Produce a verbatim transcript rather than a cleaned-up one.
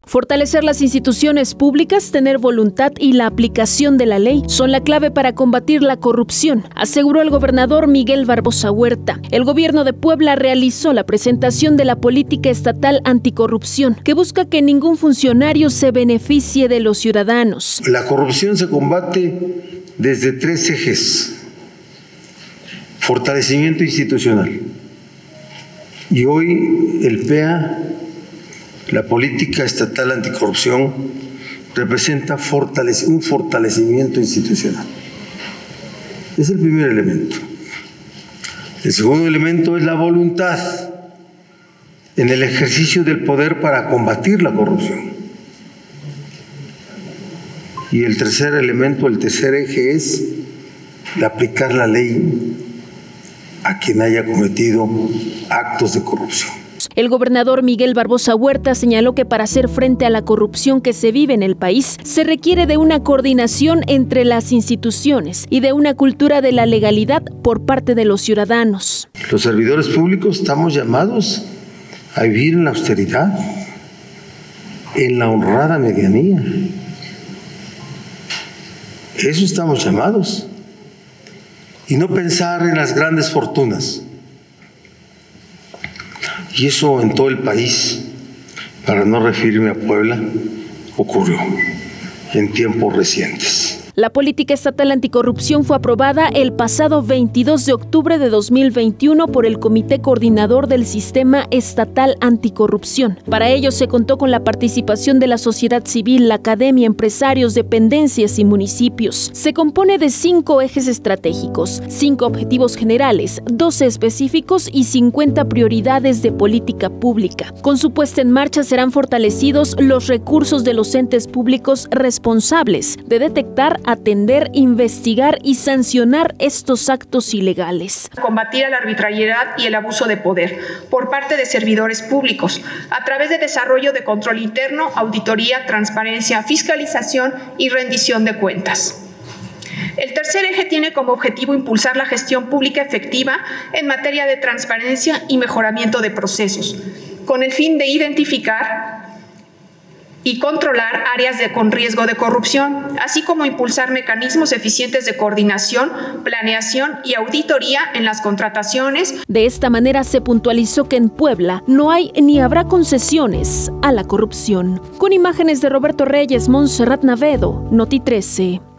Fortalecer las instituciones públicas, tener voluntad y la aplicación de la ley son la clave para combatir la corrupción, aseguró el gobernador Miguel Barbosa Huerta. El gobierno de Puebla realizó la presentación de la política estatal anticorrupción, que busca que ningún funcionario se beneficie de los ciudadanos. La corrupción se combate desde tres ejes: fortalecimiento institucional. Y hoy el P E A, la política estatal anticorrupción, representa fortalece, un fortalecimiento institucional. Es el primer elemento. El segundo elemento es la voluntad en el ejercicio del poder para combatir la corrupción. Y el tercer elemento, el tercer eje es de aplicar la ley a quien haya cometido actos de corrupción. El gobernador Miguel Barbosa Huerta señaló que para hacer frente a la corrupción que se vive en el país, se requiere de una coordinación entre las instituciones y de una cultura de la legalidad por parte de los ciudadanos. Los servidores públicos estamos llamados a vivir en la austeridad, en la honrada medianía. Eso estamos llamados. Y no pensar en las grandes fortunas. Y eso en todo el país, para no referirme a Puebla, ocurrió en tiempos recientes. La política estatal anticorrupción fue aprobada el pasado veintidós de octubre de dos mil veintiuno por el Comité Coordinador del Sistema Estatal Anticorrupción. Para ello se contó con la participación de la sociedad civil, la academia, empresarios, dependencias y municipios. Se compone de cinco ejes estratégicos, cinco objetivos generales, doce específicos y cincuenta prioridades de política pública. Con su puesta en marcha serán fortalecidos los recursos de los entes públicos responsables de detectar, atender, investigar y sancionar estos actos ilegales. Combatir la arbitrariedad y el abuso de poder por parte de servidores públicos a través de desarrollo de control interno, auditoría, transparencia, fiscalización y rendición de cuentas. El tercer eje tiene como objetivo impulsar la gestión pública efectiva en materia de transparencia y mejoramiento de procesos, con el fin de identificar y controlar áreas de, con riesgo de corrupción, así como impulsar mecanismos eficientes de coordinación, planeación y auditoría en las contrataciones. De esta manera se puntualizó que en Puebla no hay ni habrá concesiones a la corrupción. Con imágenes de Roberto Reyes, Montserrat Navedo, Noti trece.